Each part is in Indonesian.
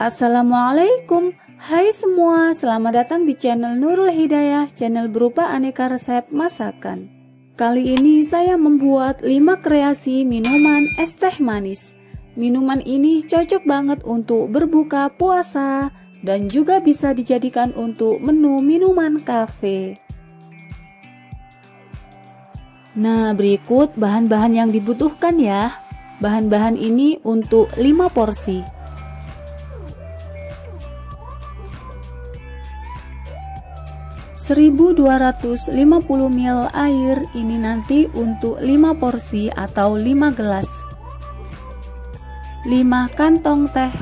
Assalamualaikum. Hai semua, selamat datang di channel Nurul Hidayah, channel berupa aneka resep masakan. Kali ini saya membuat 5 kreasi minuman es teh manis. Minuman ini cocok banget untuk berbuka puasa dan juga bisa dijadikan untuk menu minuman kafe. Nah, berikut bahan-bahan yang dibutuhkan ya. Bahan-bahan ini untuk 5 porsi. 1250 ml air ini nanti untuk 5 porsi atau 5 gelas. 5 kantong teh.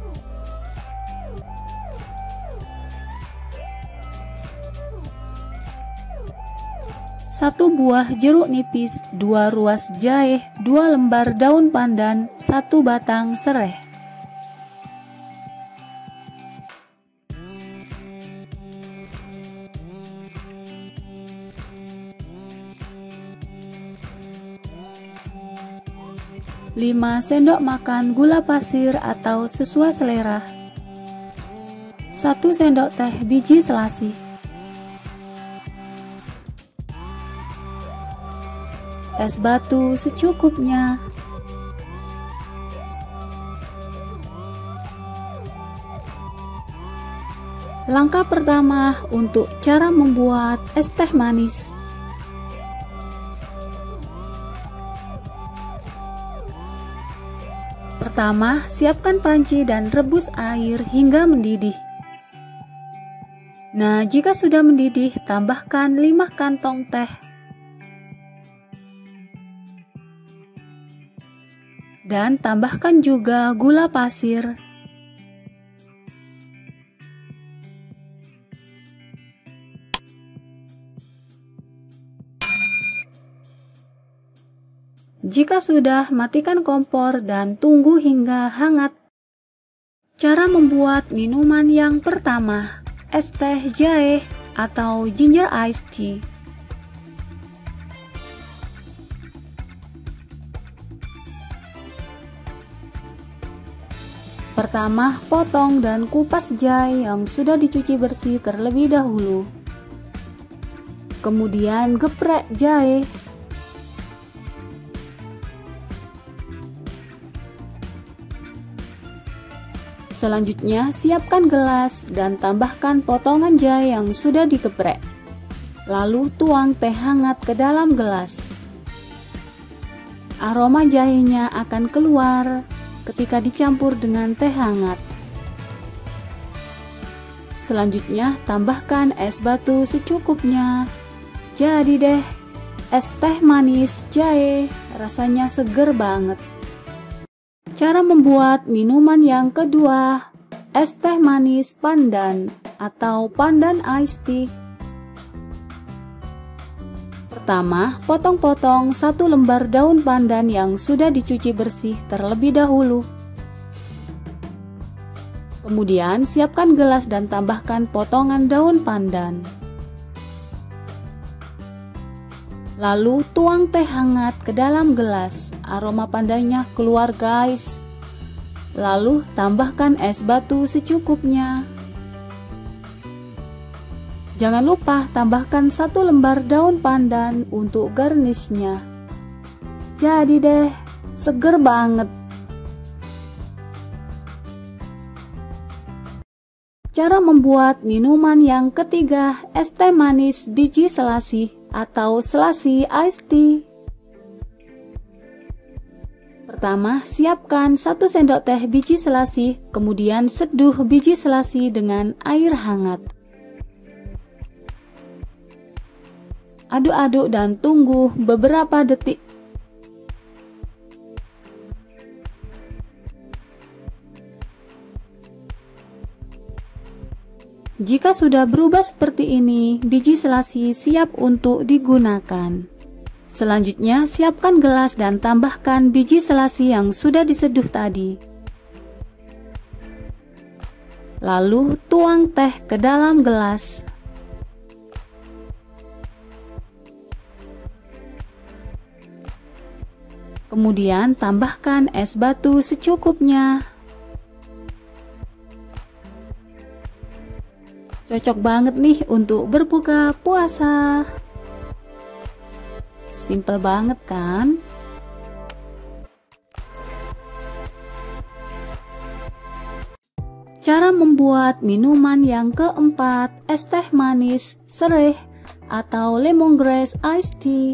1 buah jeruk nipis, 2 ruas jahe, 2 lembar daun pandan, 1 batang serai. Lima sendok makan gula pasir atau sesuai selera. 1 sendok teh biji selasih. Es batu secukupnya. Langkah pertama untuk cara membuat es teh manis. Pertama, siapkan panci dan rebus air hingga mendidih. Nah, jika sudah mendidih, tambahkan 5 kantong teh. Dan tambahkan juga gula pasir. Jika sudah, matikan kompor dan tunggu hingga hangat. Cara membuat minuman yang pertama, es teh jahe atau ginger iced tea. Pertama, potong dan kupas jahe yang sudah dicuci bersih terlebih dahulu. Kemudian geprek jahe. Selanjutnya, siapkan gelas dan tambahkan potongan jahe yang sudah digeprek. Lalu tuang teh hangat ke dalam gelas. Aroma jahenya akan keluar ketika dicampur dengan teh hangat. Selanjutnya, tambahkan es batu secukupnya. Jadi deh, es teh manis jahe, rasanya seger banget. Cara membuat minuman yang kedua, es teh manis pandan atau pandan iced tea. Pertama, potong-potong 1 lembar daun pandan yang sudah dicuci bersih terlebih dahulu. Kemudian, siapkan gelas dan tambahkan potongan daun pandan. Lalu tuang teh hangat ke dalam gelas. Aroma pandannya keluar guys. Lalu tambahkan es batu secukupnya. Jangan lupa tambahkan 1 lembar daun pandan untuk garnishnya. Jadi deh, seger banget. Cara membuat minuman yang ketiga, es teh manis biji selasih atau selasih iced tea. Pertama, siapkan 1 sendok teh biji selasih, kemudian seduh biji selasih dengan air hangat. Aduk-aduk dan tunggu beberapa detik. Jika sudah berubah seperti ini, biji selasih siap untuk digunakan. Selanjutnya, siapkan gelas dan tambahkan biji selasih yang sudah diseduh tadi. Lalu tuang teh ke dalam gelas. Kemudian tambahkan es batu secukupnya. Cocok banget nih untuk berbuka puasa. Simple banget kan? Cara membuat minuman yang keempat, es teh manis sereh atau lemongrass iced tea.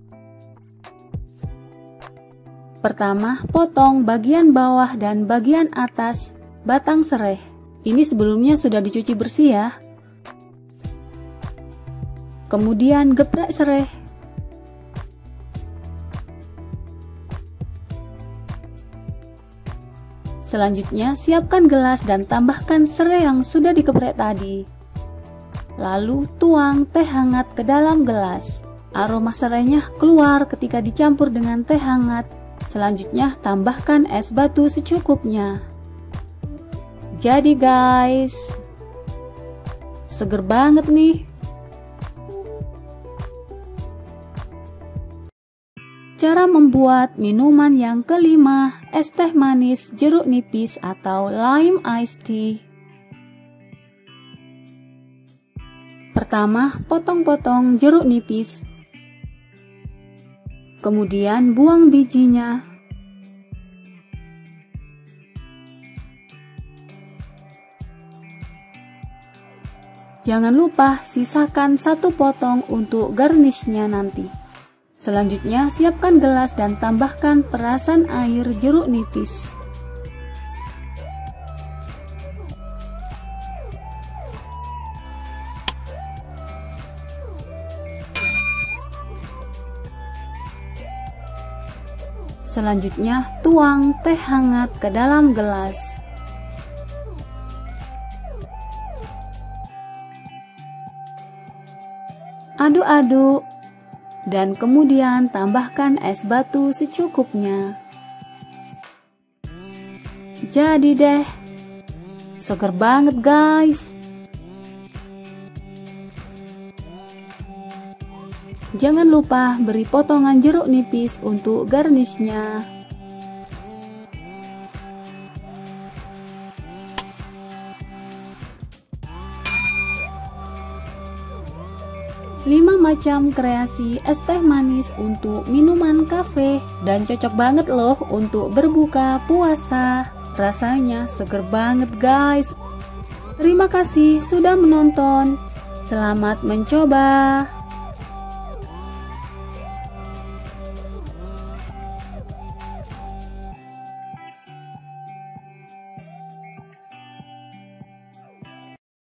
Pertama, potong bagian bawah dan bagian atas batang sereh. Ini sebelumnya sudah dicuci bersih ya. Kemudian geprek sereh. Selanjutnya, siapkan gelas dan tambahkan serai yang sudah dikeprek tadi. Lalu, tuang teh hangat ke dalam gelas. Aroma serainya keluar ketika dicampur dengan teh hangat. Selanjutnya, tambahkan es batu secukupnya. Jadi guys, seger banget nih. Cara membuat minuman yang kelima, es teh manis jeruk nipis atau lime iced tea. Pertama, potong-potong jeruk nipis. Kemudian buang bijinya. Jangan lupa sisakan satu potong untuk garnishnya nanti. Selanjutnya, siapkan gelas dan tambahkan perasan air jeruk nipis. Selanjutnya, tuang teh hangat ke dalam gelas. Aduk-aduk. Dan kemudian tambahkan es batu secukupnya. Jadi deh, seger banget guys. Jangan lupa beri potongan jeruk nipis untuk garnishnya. Lima macam kreasi es teh manis untuk minuman kafe dan cocok banget loh untuk berbuka puasa. Rasanya seger banget guys. Terima kasih sudah menonton. Selamat mencoba.